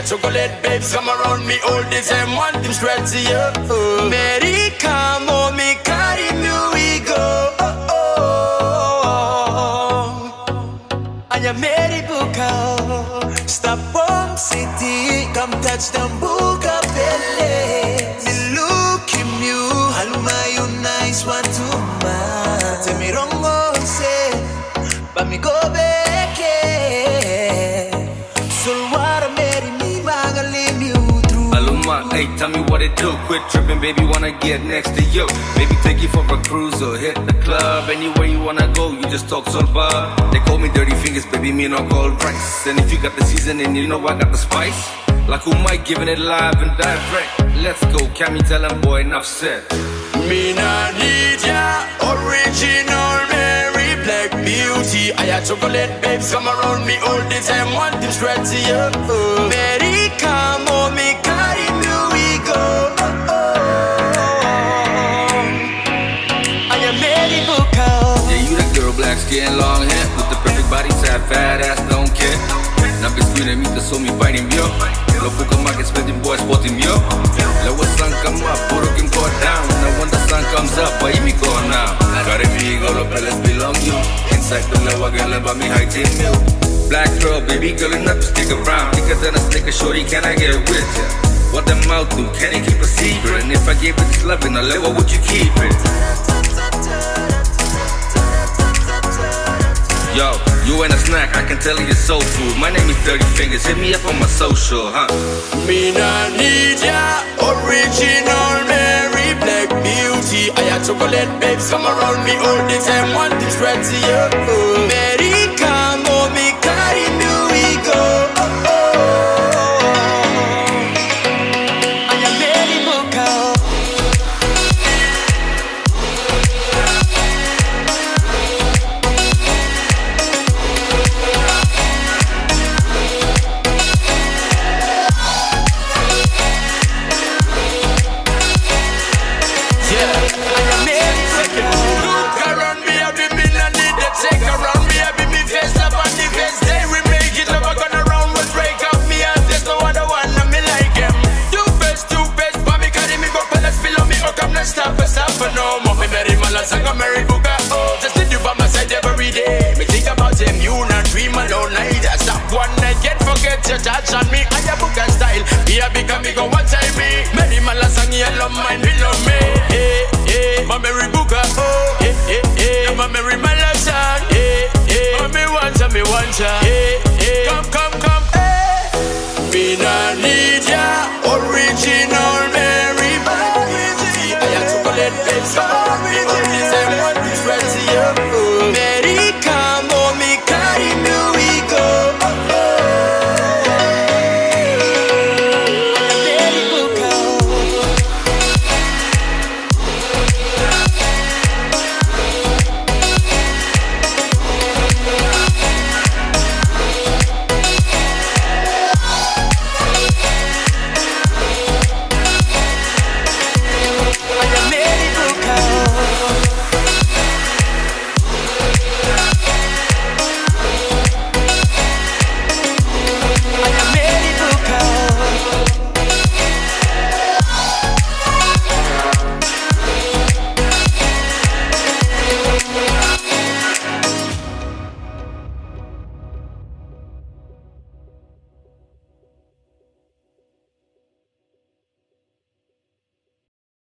chocolate babes come around me all the time, want them straight to you. Mary, come on, me carry me, we go. And you Mary Buka, stop home city, come touch the Buka Pele. Me look in you, Haluma you nice one too much. Tell me wrong, say, but me go back. Hey, tell me what it do. Quit tripping, baby, wanna get next to you. Maybe take you for a cruise or hit the club. Anywhere you wanna go, you just talk so bar. They call me Dirty Fingers, baby, me no call rice. And if you got the seasoning, you know I got the spice. Laku Mike giving it live and direct. Let's go, Cammy, tell him, boy, enough said. Me nah need ya, original Mary Black Beauty. I had chocolate babes come around me all the time, want them straight to you. Mary, come on, me carry me, we go. I am Mary Buka. Yeah, you that girl, black skin, long hair, with the perfect body type, fat ass, don't care. Na biscuit me to so me fighting yo. Lo poco más que spending boys sporting yo. Let the sun come up, puro can go down. Now when the sun comes up, why me go now? Got it big, all the fellas belong you. Inside the level, girl, about me high team milk. Black girl, baby girl, enough to stick around. Thicker than a sticker, shorty, can I get with ya? What the mouth do? Can you keep a secret? And if I gave it this loving, a level, would you keep it? Yo, you ain't a snack, I can tell you soul food. My name is Dirty Fingers, hit me up on my social, huh? Me nah need ya, original Mary Black Beauty. I had chocolate babes come around me all the time, want them straight to you. Mary, come on, me carry me, we go. I am Mary Buka. Mary Buka, oh, just need you by my side every day. Me think about him, you not dream alone night. I stop one night, get forget your touch on me. I have Buka style, be a big amigo, one time me. Mary Malasang, you love mine, we love me. Hey, hey, my Mary Buka, oh, hey, hey, hey, my Mary Malasang, hey, hey, me want ya, me want ya.